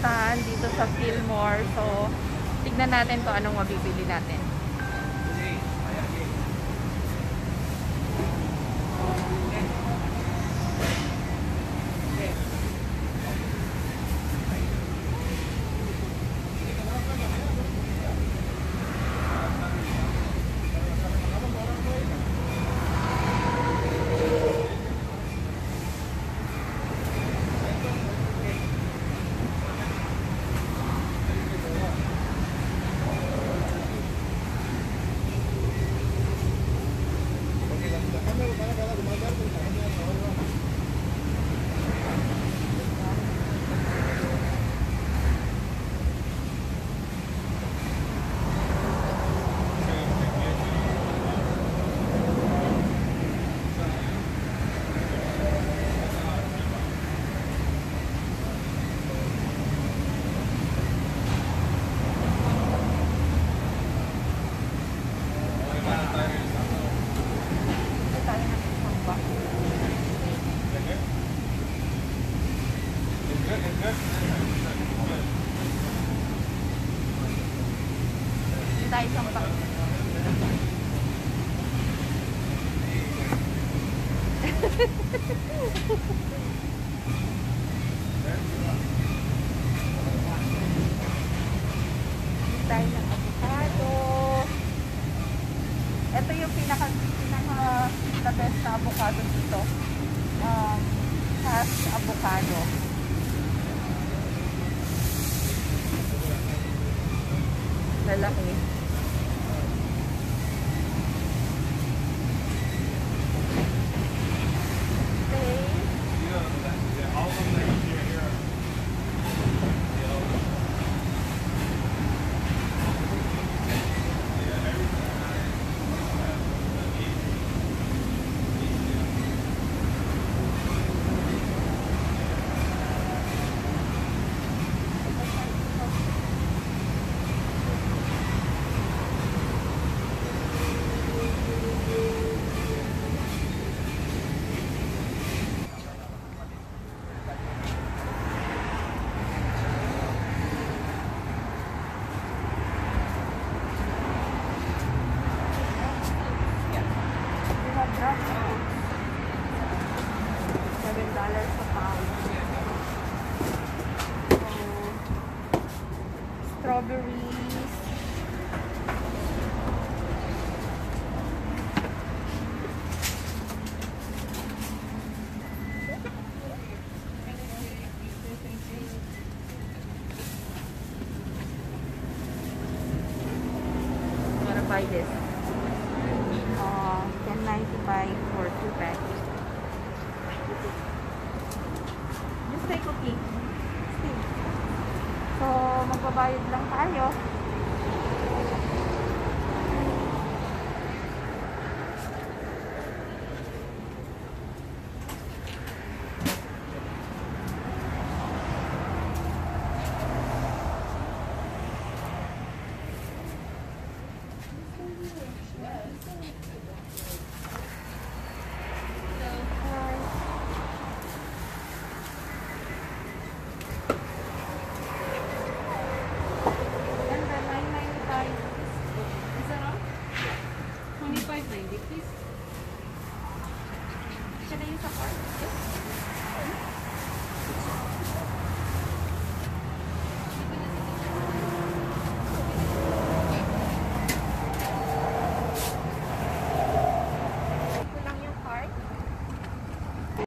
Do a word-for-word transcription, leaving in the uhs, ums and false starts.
pupuntahan dito sa Fillmore. So, tignan natin kung anong mabibili natin. Tayo isang pa. Tayo ng avocado. Ito yung pinaka pinaka the best na avocado dito. Um, has avocado. Lalaki. seven dollars a pound. So, strawberries. I'm gonna buy this. Uh, ten ninety-five for two packs. Just take cookie. Stay. So, magbabayad lang tayo. twenty-five ninety, please. Should I use a card? Yes.